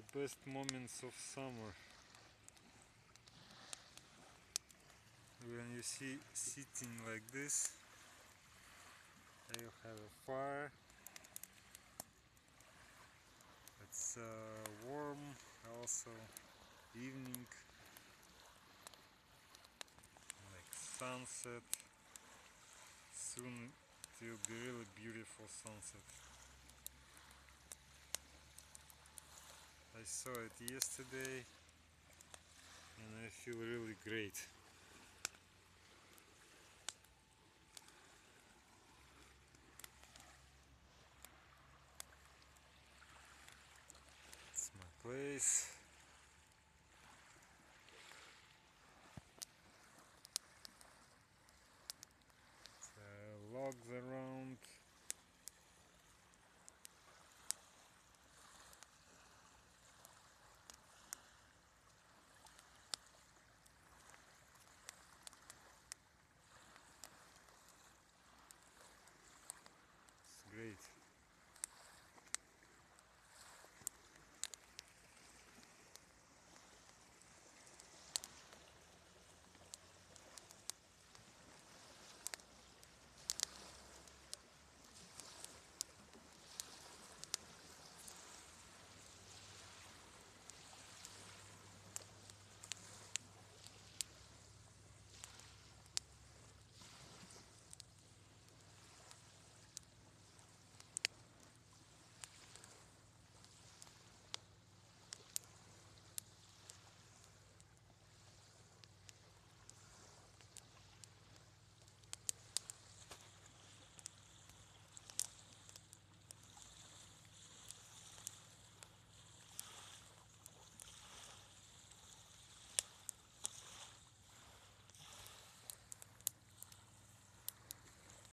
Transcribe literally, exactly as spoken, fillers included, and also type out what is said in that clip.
best moments of summer. When you see sitting like this, you have a fire. It's uh, warm, also evening, like sunset. Soon it will be really beautiful sunset. I saw it yesterday and I feel really great. It's my place. Uh, logs around.